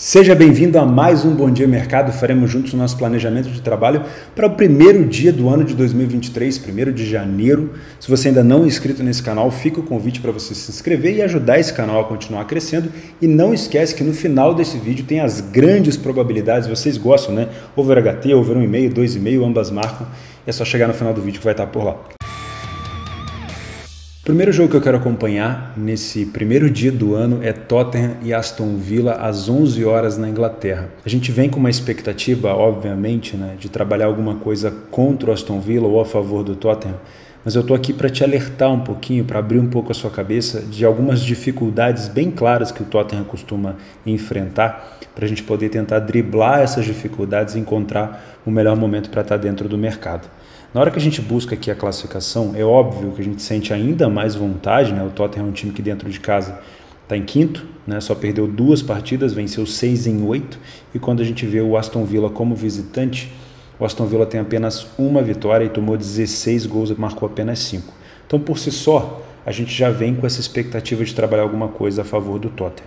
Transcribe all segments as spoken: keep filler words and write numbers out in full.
Seja bem-vindo a mais um Bom Dia Mercado. Faremos juntos o nosso planejamento de trabalho para o primeiro dia do ano de dois mil e vinte e três, primeiro de janeiro. Se você ainda não é inscrito nesse canal, fica o convite para você se inscrever e ajudar esse canal a continuar crescendo. E não esquece que no final desse vídeo tem as grandes probabilidades, vocês gostam, né? Over H T, over um vírgula cinco, dois vírgula cinco, ambas marcam. É só chegar no final do vídeo que vai estar por lá. O primeiro jogo que eu quero acompanhar nesse primeiro dia do ano é Tottenham e Aston Villa às onze horas na Inglaterra. A gente vem com uma expectativa, obviamente, né, de trabalhar alguma coisa contra o Aston Villa ou a favor do Tottenham, mas eu estou aqui para te alertar um pouquinho, para abrir um pouco a sua cabeça de algumas dificuldades bem claras que o Tottenham costuma enfrentar, para a gente poder tentar driblar essas dificuldades e encontrar o melhor momento para estar dentro do mercado. Na hora que a gente busca aqui a classificação, é óbvio que a gente sente ainda mais vontade, né? O Tottenham é um time que dentro de casa está em quinto, né? Só perdeu duas partidas, venceu seis em oito, e quando a gente vê o Aston Villa como visitante, o Aston Villa tem apenas uma vitória e tomou dezesseis gols e marcou apenas cinco. Então, por si só, a gente já vem com essa expectativa de trabalhar alguma coisa a favor do Tottenham.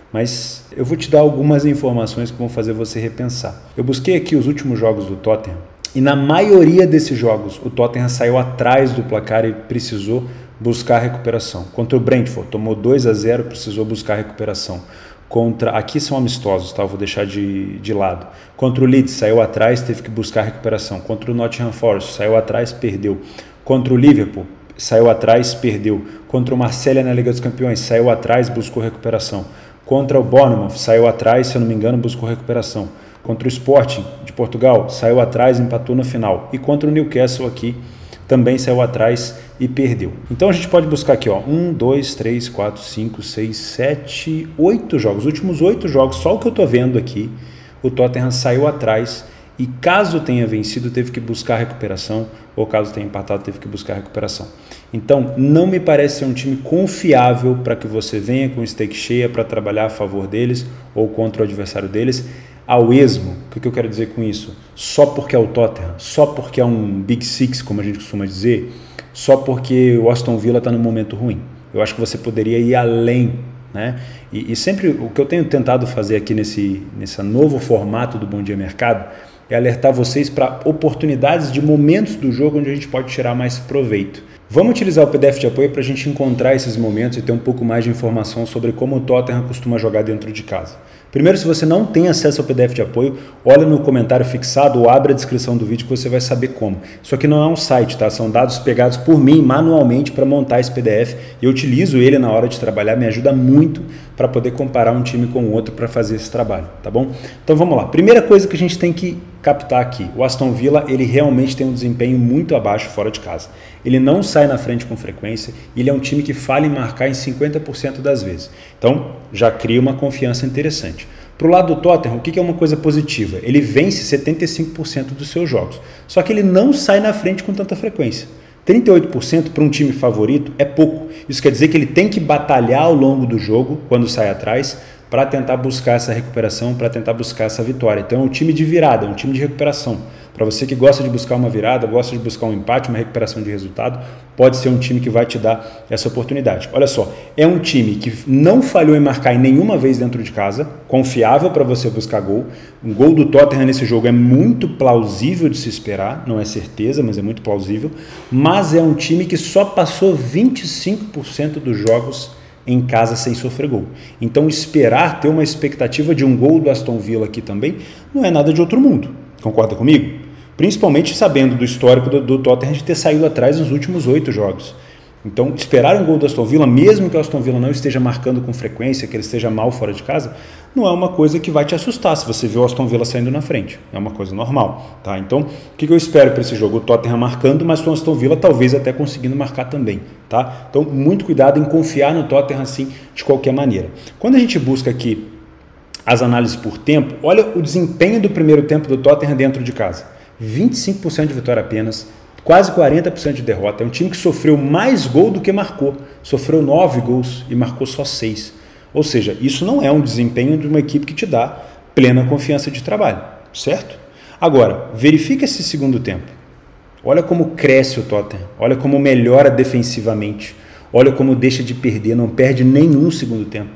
Mas eu vou te dar algumas informações que vão fazer você repensar. Eu busquei aqui os últimos jogos do Tottenham, e na maioria desses jogos, o Tottenham saiu atrás do placar e precisou buscar recuperação. Contra o Brentford, tomou dois a zero, precisou buscar recuperação. Contra, aqui são amistosos, tá? Eu vou deixar de, de lado. Contra o Leeds, saiu atrás, teve que buscar recuperação. Contra o Nottingham Forest, saiu atrás, perdeu. Contra o Liverpool, saiu atrás, perdeu. Contra o Marselha na Liga dos Campeões, saiu atrás, buscou recuperação. Contra o Bournemouth, saiu atrás, se eu não me engano, buscou recuperação. Contra o Sporting de Portugal, saiu atrás, empatou no final. E contra o Newcastle aqui, também saiu atrás e perdeu. Então a gente pode buscar aqui, ó, um, dois, três, quatro, cinco, seis, sete, oito jogos. Os últimos oito jogos, só o que eu estou vendo aqui, o Tottenham saiu atrás e caso tenha vencido, teve que buscar recuperação, ou caso tenha empatado, teve que buscar recuperação. Então, não me parece ser um time confiável para que você venha com stake cheia para trabalhar a favor deles ou contra o adversário deles. Ao esmo, o que eu quero dizer com isso? Só porque é o Tottenham, só porque é um Big Six, como a gente costuma dizer, só porque o Aston Villa está num momento ruim. Eu acho que você poderia ir além, né? E, e sempre o que eu tenho tentado fazer aqui nesse, nesse novo formato do Bom Dia Mercado é alertar vocês para oportunidades de momentos do jogo onde a gente pode tirar mais proveito. Vamos utilizar o P D F de apoio para a gente encontrar esses momentos e ter um pouco mais de informação sobre como o Tottenham costuma jogar dentro de casa. Primeiro, se você não tem acesso ao P D F de apoio, olha no comentário fixado ou abre a descrição do vídeo que você vai saber como. Isso aqui não é um site, tá? São dados pegados por mim manualmente para montar esse P D F e eu utilizo ele na hora de trabalhar, me ajuda muito para poder comparar um time com o outro para fazer esse trabalho, tá bom? Então vamos lá. Primeira coisa que a gente tem que captar aqui, o Aston Villa, ele realmente tem um desempenho muito abaixo fora de casa. Ele não sai na frente com frequência, ele é um time que falha em marcar em cinquenta por cento das vezes. Então, já cria uma confiança interessante. Para o lado do Tottenham, o que é uma coisa positiva? Ele vence setenta e cinco por cento dos seus jogos, só que ele não sai na frente com tanta frequência. trinta e oito por cento para um time favorito é pouco. Isso quer dizer que ele tem que batalhar ao longo do jogo, quando sai atrás, para tentar buscar essa recuperação, para tentar buscar essa vitória. Então é um time de virada, é um time de recuperação. Para você que gosta de buscar uma virada, gosta de buscar um empate, uma recuperação de resultado, pode ser um time que vai te dar essa oportunidade. Olha só, é um time que não falhou em marcar em nenhuma vez dentro de casa, confiável para você buscar gol. Um gol do Tottenham nesse jogo é muito plausível de se esperar, não é certeza, mas é muito plausível. Mas é um time que só passou vinte e cinco por cento dos jogos em casa sem sofrer gol. Então esperar ter uma expectativa de um gol do Aston Villa aqui também não é nada de outro mundo. Concorda comigo? Principalmente sabendo do histórico do, do Tottenham de ter saído atrás nos últimos oito jogos. Então, esperar um gol do Aston Villa, mesmo que o Aston Villa não esteja marcando com frequência, que ele esteja mal fora de casa, não é uma coisa que vai te assustar se você vê o Aston Villa saindo na frente. É uma coisa normal, tá? Então, o que eu espero para esse jogo? O Tottenham marcando, mas o Aston Villa talvez até conseguindo marcar também, tá? Então, muito cuidado em confiar no Tottenham assim, de qualquer maneira. Quando a gente busca aqui as análises por tempo, olha o desempenho do primeiro tempo do Tottenham dentro de casa. vinte e cinco por cento de vitória apenas, quase quarenta por cento de derrota. É um time que sofreu mais gol do que marcou. Sofreu nove gols e marcou só seis. Ou seja, isso não é um desempenho de uma equipe que te dá plena confiança de trabalho, certo? Agora, verifica esse segundo tempo. Olha como cresce o Tottenham. Olha como melhora defensivamente. Olha como deixa de perder, não perde nenhum segundo tempo.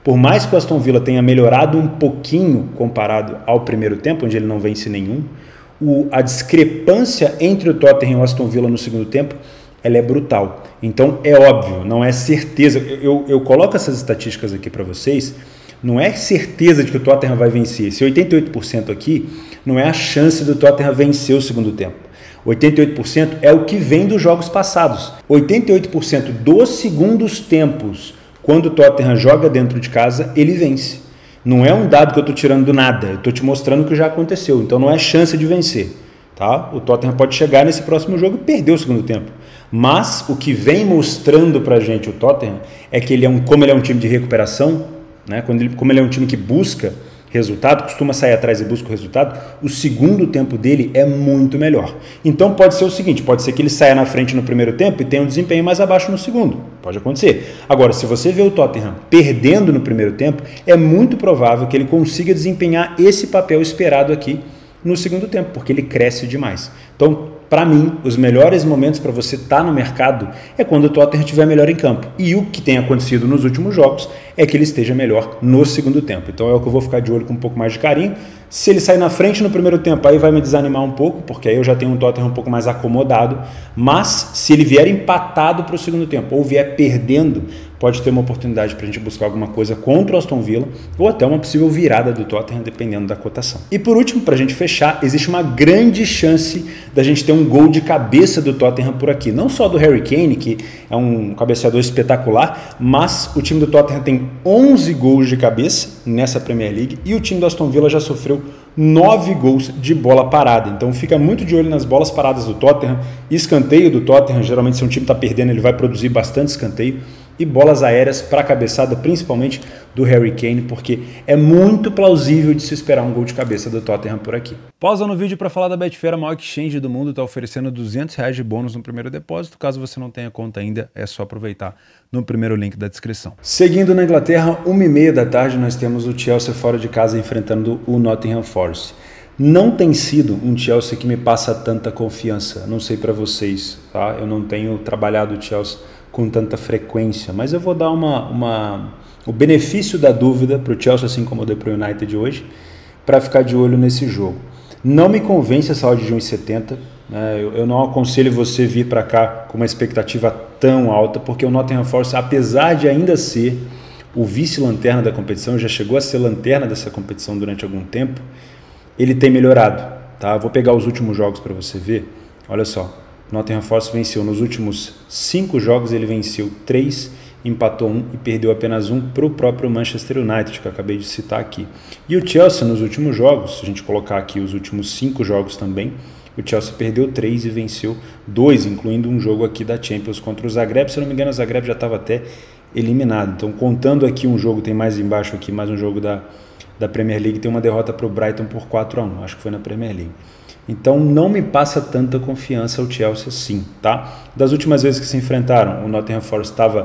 por mais que o Aston Villa tenha melhorado um pouquinho comparado ao primeiro tempo, onde ele não vence nenhum, o, a discrepância entre o Tottenham e o Aston Villa no segundo tempo, ela é brutal. Então é óbvio, não é certeza. Eu, eu, eu coloco essas estatísticas aqui para vocês, não é certeza de que o Tottenham vai vencer. Esse oitenta e oito por cento aqui não é a chance do Tottenham vencer o segundo tempo. oitenta e oito por cento é o que vem dos jogos passados. oitenta e oito por cento dos segundos tempos, quando o Tottenham joga dentro de casa, ele vence. Não é um dado que eu estou tirando do nada, eu estou te mostrando o que já aconteceu. Então não é chance de vencer. Tá? O Tottenham pode chegar nesse próximo jogo e perder o segundo tempo. Mas o que vem mostrando para a gente o Tottenham é que ele é um, como ele é um time de recuperação, né? Quando ele, como ele é um time que busca resultado, costuma sair atrás e busca o resultado, o segundo tempo dele é muito melhor. Então pode ser o seguinte, pode ser que ele saia na frente no primeiro tempo e tenha um desempenho mais abaixo no segundo. Pode acontecer. Agora, se você vê o Tottenham perdendo no primeiro tempo, é muito provável que ele consiga desempenhar esse papel esperado aqui no segundo tempo, porque ele cresce demais. Então, para mim, os melhores momentos para você estar tá no mercado é quando o Tottenham estiver melhor em campo. E o que tem acontecido nos últimos jogos é que ele esteja melhor no segundo tempo. Então é o que eu vou ficar de olho com um pouco mais de carinho. Se ele sair na frente no primeiro tempo, aí vai me desanimar um pouco, porque aí eu já tenho um Tottenham um pouco mais acomodado. Mas se ele vier empatado para o segundo tempo ou vier perdendo, pode ter uma oportunidade para a gente buscar alguma coisa contra o Aston Villa ou até uma possível virada do Tottenham, dependendo da cotação. E por último, para a gente fechar, existe uma grande chance da gente ter um gol de cabeça do Tottenham por aqui. Não só do Harry Kane, que é um cabeceador espetacular, mas o time do Tottenham tem onze gols de cabeça nessa Premier League e o time do Aston Villa já sofreu nove gols de bola parada. Então fica muito de olho nas bolas paradas do Tottenham. Escanteio do Tottenham, geralmente se um time está perdendo, ele vai produzir bastante escanteio. E bolas aéreas para a cabeçada, principalmente do Harry Kane, porque é muito plausível de se esperar um gol de cabeça do Tottenham por aqui. Pausa no vídeo para falar da Betfair, a maior exchange do mundo, está oferecendo duzentos reais de bônus no primeiro depósito. Caso você não tenha conta ainda, é só aproveitar no primeiro link da descrição. Seguindo na Inglaterra, uma e meia da tarde, nós temos o Chelsea fora de casa enfrentando o Nottingham Forest. Não tem sido um Chelsea que me passa tanta confiança, não sei para vocês, tá? Eu não tenho trabalhado o Chelsea com tanta frequência, mas eu vou dar uma, uma, o benefício da dúvida para o Chelsea, assim como eu dei para o United hoje, para ficar de olho nesse jogo. Não me convence essa odd de um e setenta, né? eu, eu não aconselho você vir para cá com uma expectativa tão alta, porque o Nottingham Forest, apesar de ainda ser o vice-lanterna da competição, já chegou a ser lanterna dessa competição durante algum tempo, ele tem melhorado. Tá? Vou pegar os últimos jogos para você ver, olha só. Nottingham Forest venceu nos últimos cinco jogos, ele venceu três, empatou um e perdeu apenas um para o próprio Manchester United, que eu acabei de citar aqui. E o Chelsea nos últimos jogos, se a gente colocar aqui os últimos cinco jogos também, o Chelsea perdeu três e venceu dois, incluindo um jogo aqui da Champions contra o Zagreb. Se eu não me engano, o Zagreb já estava até eliminado. Então, contando aqui um jogo, tem mais embaixo aqui, mais um jogo da, da Premier League, tem uma derrota para o Brighton por quatro a um, acho que foi na Premier League. Então não me passa tanta confiança o Chelsea assim, tá? Das últimas vezes que se enfrentaram, o Nottingham Forest estava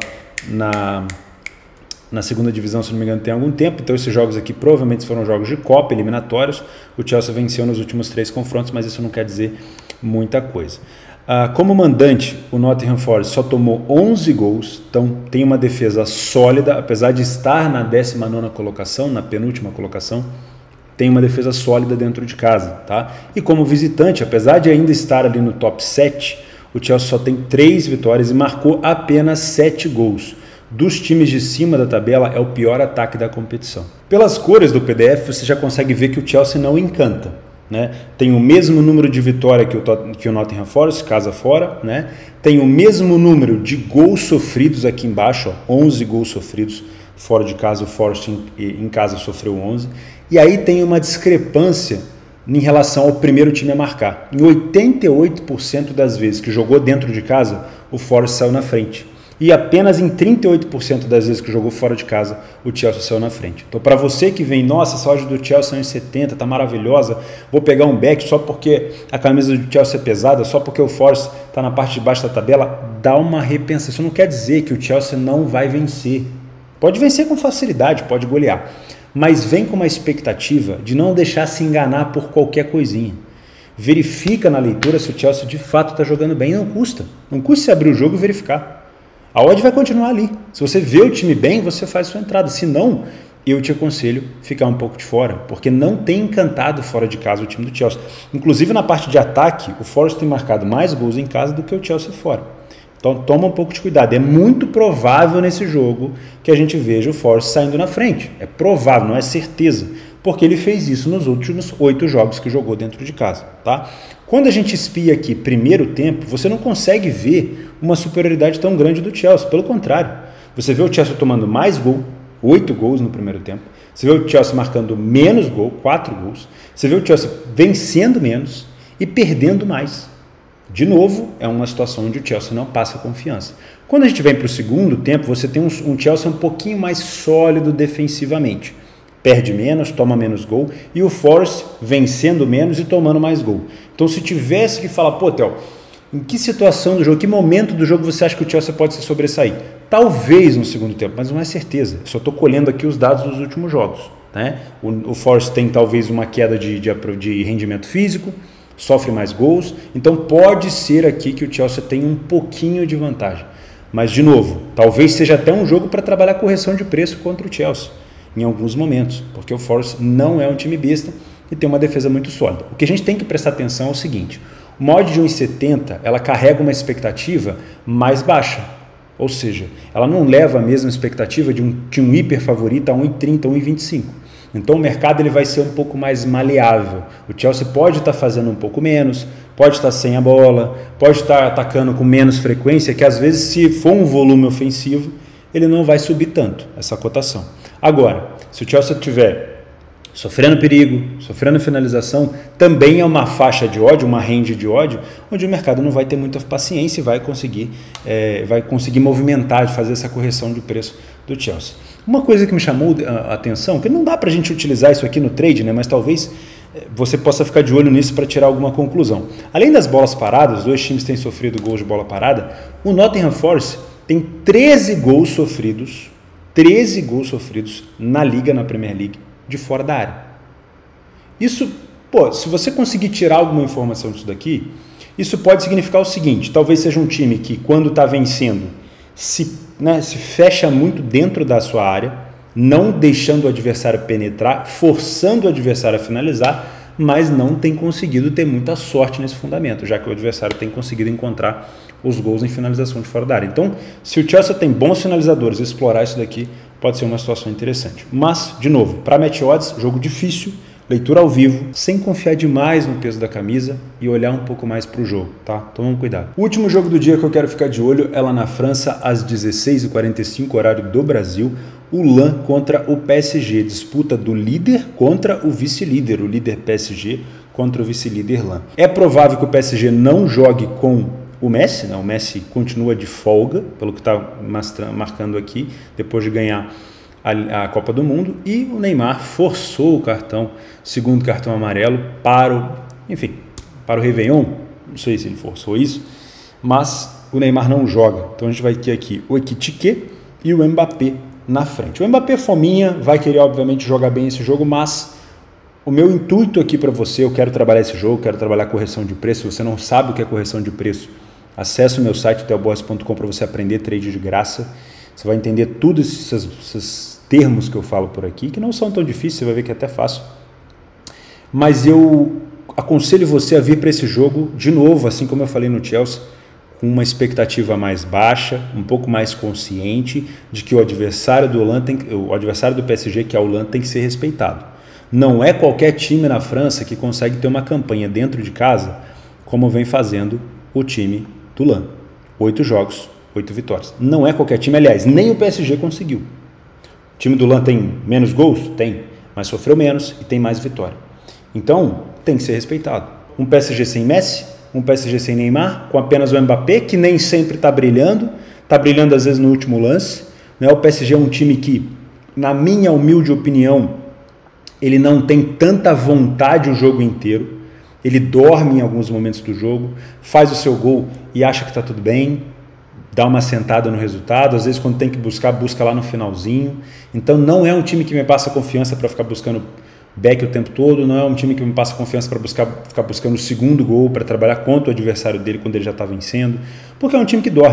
na, na segunda divisão, se não me engano, tem algum tempo, então esses jogos aqui provavelmente foram jogos de Copa, eliminatórios. O Chelsea venceu nos últimos três confrontos, mas isso não quer dizer muita coisa. Ah, como mandante, o Nottingham Forest só tomou onze gols, então tem uma defesa sólida, apesar de estar na décima nona colocação, na penúltima colocação, tem uma defesa sólida dentro de casa, tá? E como visitante, apesar de ainda estar ali no top sete, o Chelsea só tem três vitórias e marcou apenas sete gols. Dos times de cima da tabela, é o pior ataque da competição. Pelas cores do P D F, você já consegue ver que o Chelsea não encanta, né? Tem o mesmo número de vitória que o, que o Nottingham Forest, casa fora, né? Tem o mesmo número de gols sofridos aqui embaixo, ó, onze gols sofridos fora de casa, o Forest em, em casa sofreu onze. E aí tem uma discrepância em relação ao primeiro time a marcar. Em oitenta e oito por cento das vezes que jogou dentro de casa, o Forest saiu na frente. E apenas em trinta e oito por cento das vezes que jogou fora de casa, o Chelsea saiu na frente. Então, para você que vem, nossa, essa odd do Chelsea é um e setenta, tá maravilhosa, vou pegar um back só porque a camisa do Chelsea é pesada, só porque o Forest está na parte de baixo da tabela, dá uma repensa. Isso não quer dizer que o Chelsea não vai vencer. Pode vencer com facilidade, pode golear. Mas vem com uma expectativa de não deixar se enganar por qualquer coisinha. Verifica na leitura se o Chelsea de fato está jogando bem. Não custa. Não custa você abrir o jogo e verificar. A odd vai continuar ali. Se você vê o time bem, você faz sua entrada. Se não, eu te aconselho ficar um pouco de fora, porque não tem encantado fora de casa o time do Chelsea. Inclusive na parte de ataque, o Forest tem marcado mais gols em casa do que o Chelsea fora. Então toma um pouco de cuidado. É muito provável nesse jogo que a gente veja o Forest saindo na frente. É provável, não é certeza, porque ele fez isso nos últimos oito jogos que jogou dentro de casa. Tá? Quando a gente espia aqui primeiro tempo, você não consegue ver uma superioridade tão grande do Chelsea. Pelo contrário, você vê o Chelsea tomando mais gol, oito gols no primeiro tempo. Você vê o Chelsea marcando menos gol, quatro gols. Você vê o Chelsea vencendo menos e perdendo mais. De novo, é uma situação onde o Chelsea não passa confiança. Quando a gente vem para o segundo tempo, você tem um, um Chelsea um pouquinho mais sólido defensivamente. Perde menos, toma menos gol, e o Forest vencendo menos e tomando mais gol. Então, se tivesse que falar, pô, Theo, em que situação do jogo, que momento do jogo você acha que o Chelsea pode se sobressair? Talvez no segundo tempo, mas não é certeza. Eu só estou colhendo aqui os dados dos últimos jogos. Né? O, o Forest tem talvez uma queda de, de, de rendimento físico, sofre mais gols, então pode ser aqui que o Chelsea tenha um pouquinho de vantagem. Mas, de novo, talvez seja até um jogo para trabalhar correção de preço contra o Chelsea, em alguns momentos, porque o Forest não é um time besta e tem uma defesa muito sólida. O que a gente tem que prestar atenção é o seguinte: uma odd de um e setenta, ela carrega uma expectativa mais baixa, ou seja, ela não leva a mesma expectativa de um, de um hiper favorito a um e trinta, um e vinte e cinco. Então o mercado ele vai ser um pouco mais maleável. O Chelsea pode estar fazendo um pouco menos, pode estar sem a bola, pode estar atacando com menos frequência, que às vezes, se for um volume ofensivo, ele não vai subir tanto, essa cotação. Agora, se o Chelsea tiver sofrendo perigo, sofrendo finalização, também é uma faixa de ódio, uma range de ódio, onde o mercado não vai ter muita paciência e vai conseguir, é, vai conseguir movimentar, fazer essa correção de preço do Chelsea. Uma coisa que me chamou a atenção, que não dá para a gente utilizar isso aqui no trade, né, mas talvez você possa ficar de olho nisso para tirar alguma conclusão. Além das bolas paradas, os dois times têm sofrido gols de bola parada, o Nottingham Forest tem treze gols sofridos, treze gols sofridos na Liga, na Premier League, de fora da área. Isso, pô, se você conseguir tirar alguma informação disso daqui, isso pode significar o seguinte: talvez seja um time que, quando está vencendo, se, né, se fecha muito dentro da sua área, não deixando o adversário penetrar, forçando o adversário a finalizar, mas não tem conseguido ter muita sorte nesse fundamento, já que o adversário tem conseguido encontrar os gols em finalização de fora da área. Então, se o Chelsea tem bons finalizadores e explorar isso daqui, pode ser uma situação interessante. Mas, de novo, para match odds, jogo difícil, leitura ao vivo, sem confiar demais no peso da camisa e olhar um pouco mais para o jogo, tá? Toma cuidado. O último jogo do dia que eu quero ficar de olho é lá na França, às dezesseis e quarenta e cinco, horário do Brasil, o Lens contra o P S G, disputa do líder contra o vice-líder, o líder P S G contra o vice-líder Lens. É provável que o P S G não jogue com o Messi, né? O Messi continua de folga, pelo que está marcando aqui, depois de ganhar a, a Copa do Mundo, e o Neymar forçou o cartão, segundo cartão amarelo, para o, enfim, para o Réveillon, não sei se ele forçou isso, mas o Neymar não joga. Então a gente vai ter aqui o Ekitike e o Mbappé na frente. O Mbappé fominha, vai querer obviamente jogar bem esse jogo, mas o meu intuito aqui para você, eu quero trabalhar esse jogo, quero trabalhar correção de preço. Se você não sabe o que é correção de preço, acesse o meu site theo borges ponto com para você aprender trade de graça. Você vai entender todos esses, esses termos que eu falo por aqui, que não são tão difíceis, você vai ver que é até fácil. Mas eu aconselho você a vir para esse jogo de novo, assim como eu falei no Chelsea, com uma expectativa mais baixa, um pouco mais consciente de que o adversário do Lens tem, o adversário do P S G, que é o Lens, tem que ser respeitado. Não é qualquer time na França que consegue ter uma campanha dentro de casa como vem fazendo o time do Lens. Oito jogos, oito vitórias. Não é qualquer time, aliás, nem o P S G conseguiu. O time do Lens tem menos gols? Tem, mas sofreu menos e tem mais vitória. Então, tem que ser respeitado. Um P S G sem Messi, um P S G sem Neymar, com apenas o Mbappé, que nem sempre está brilhando, está brilhando às vezes no último lance. Né? O P S G é um time que, na minha humilde opinião, ele não tem tanta vontade o jogo inteiro, ele dorme em alguns momentos do jogo, faz o seu gol e acha que está tudo bem, dá uma sentada no resultado, às vezes quando tem que buscar, busca lá no finalzinho. Então não é um time que me passa confiança para ficar buscando back o tempo todo, não é um time que me passa confiança para buscar, ficar buscando o segundo gol, para trabalhar contra o adversário dele quando ele já está vencendo, porque é um time que dorme.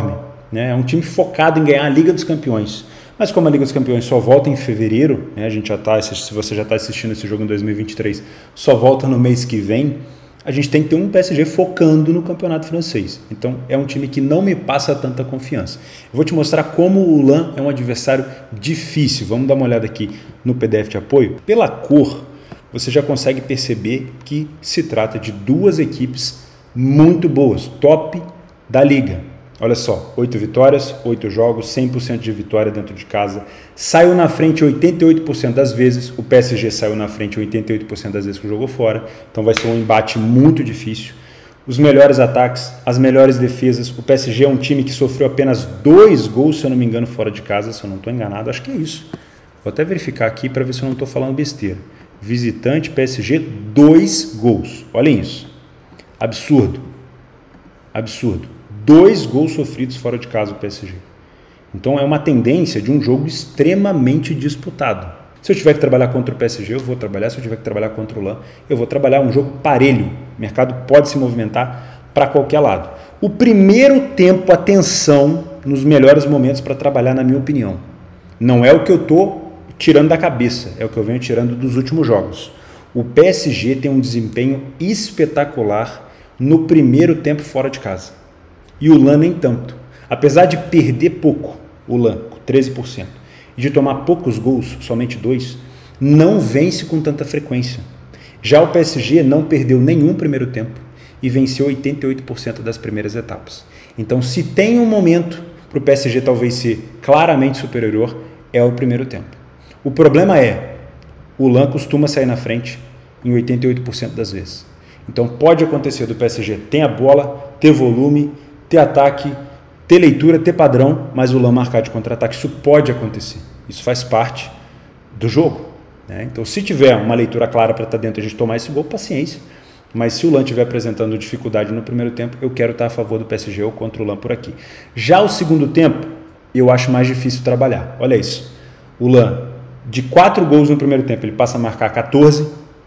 né? É um time focado em ganhar a Liga dos Campeões. Mas como a Liga dos Campeões só volta em fevereiro, né? A gente já tá, se você já está assistindo esse jogo em dois mil e vinte e três, só volta no mês que vem, a gente tem que ter um P S G focando no campeonato francês. Então é um time que não me passa tanta confiança. Eu vou te mostrar como o Lens é um adversário difícil. Vamos dar uma olhada aqui no P D F de apoio. Pela cor, você já consegue perceber que se trata de duas equipes muito boas, top da liga. Olha só, oito vitórias, oito jogos, cem por cento de vitória dentro de casa. Saiu na frente oitenta e oito por cento das vezes, o P S G saiu na frente oitenta e oito por cento das vezes que jogou fora, então vai ser um embate muito difícil. Os melhores ataques, as melhores defesas, o P S G é um time que sofreu apenas dois gols, se eu não me engano, fora de casa, se eu não estou enganado, acho que é isso. Vou até verificar aqui para ver se eu não estou falando besteira. Visitante, P S G, dois gols. Olhem isso. Absurdo. Absurdo. Dois gols sofridos fora de casa o P S G. Então é uma tendência de um jogo extremamente disputado. Se eu tiver que trabalhar contra o P S G, eu vou trabalhar. Se eu tiver que trabalhar contra o Lens, eu vou trabalhar um jogo parelho. O mercado pode se movimentar para qualquer lado. O primeiro tempo, atenção nos melhores momentos para trabalhar, na minha opinião. Não é o que eu estou tirando da cabeça, é o que eu venho tirando dos últimos jogos. O P S G tem um desempenho espetacular no primeiro tempo fora de casa. E o Lens nem tanto. Apesar de perder pouco, o Lens, treze por cento, e de tomar poucos gols, somente dois, não vence com tanta frequência. Já o P S G não perdeu nenhum primeiro tempo e venceu oitenta e oito por cento das primeiras etapas. Então, se tem um momento para o P S G talvez ser claramente superior, é o primeiro tempo. O problema é, o Lens costuma sair na frente em oitenta e oito por cento das vezes. Então, pode acontecer do P S G ter a bola, ter volume, ter ataque, ter leitura, ter padrão, mas o Lens marcar de contra-ataque. Isso pode acontecer. Isso faz parte do jogo, né? Então, se tiver uma leitura clara para estar dentro e a gente tomar esse gol, paciência. Mas se o Lens estiver apresentando dificuldade no primeiro tempo, eu quero estar a favor do P S G ou contra o Lens por aqui. Já o segundo tempo, eu acho mais difícil trabalhar. Olha isso. O Lens, de quatro gols no primeiro tempo, ele passa a marcar quatorze.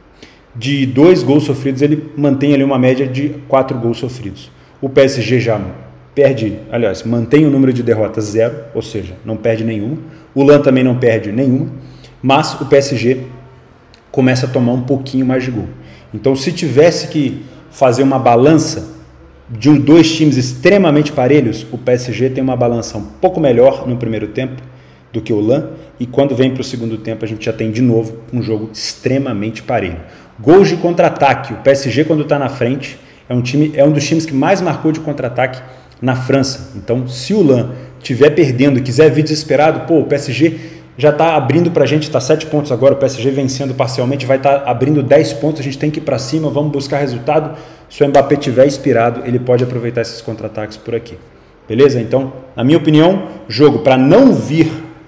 De dois gols sofridos, ele mantém ali uma média de quatro gols sofridos. O P S G já perde, aliás, mantém o número de derrotas zero, ou seja, não perde nenhuma. O Lens também não perde nenhuma, mas o P S G começa a tomar um pouquinho mais de gol. Então, se tivesse que fazer uma balança de dois times extremamente parelhos, o P S G tem uma balança um pouco melhor no primeiro tempo do que o Lens, e quando vem para o segundo tempo a gente já tem de novo um jogo extremamente parelho. Gols de contra-ataque, o P S G quando está na frente é um, time, é um dos times que mais marcou de contra-ataque na França. Então, se o Lens estiver perdendo e quiser vir desesperado, pô, o P S G já está abrindo para a gente, está sete pontos agora, o P S G vencendo parcialmente, vai estar tá abrindo dez pontos, a gente tem que ir para cima, vamos buscar resultado. Se o Mbappé estiver inspirado, ele pode aproveitar esses contra-ataques por aqui. Beleza? Então, na minha opinião, jogo para não vir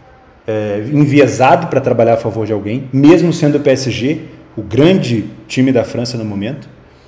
é, enviesado para trabalhar a favor de alguém, mesmo sendo o P S G o grande time da França no momento,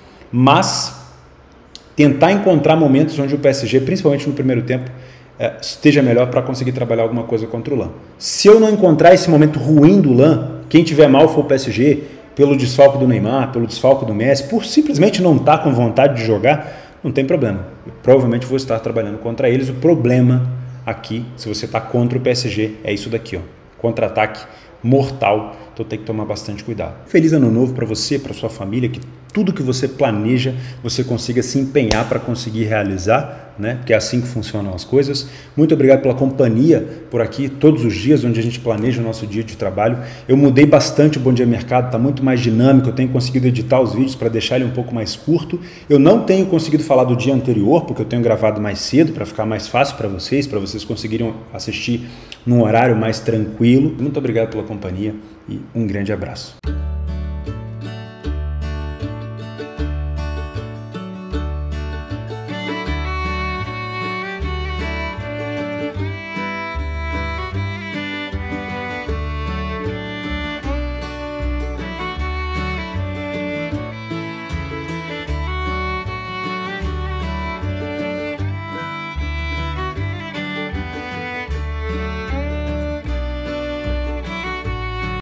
mas tentar encontrar momentos onde o P S G, principalmente no primeiro tempo, é, esteja melhor para conseguir trabalhar alguma coisa contra o Lens. Se eu não encontrar esse momento ruim do Lens, quem tiver mal for o P S G, pelo desfalque do Neymar, pelo desfalque do Messi, por simplesmente não estar com vontade de jogar, não tem problema. Eu provavelmente vou estar trabalhando contra eles. O problema aqui, se você está contra o P S G, é isso daqui, ó, contra-ataque mortal, então tem que tomar bastante cuidado. Feliz ano novo para você, para sua família, que tudo que você planeja, você consiga se empenhar para conseguir realizar, né? Porque é assim que funcionam as coisas. Muito obrigado pela companhia por aqui, todos os dias, onde a gente planeja o nosso dia de trabalho. Eu mudei bastante o Bom Dia Mercado, está muito mais dinâmico, eu tenho conseguido editar os vídeos para deixar ele um pouco mais curto. Eu não tenho conseguido falar do dia anterior, porque eu tenho gravado mais cedo, para ficar mais fácil para vocês, para vocês conseguirem assistir num horário mais tranquilo. Muito obrigado pela companhia e um grande abraço.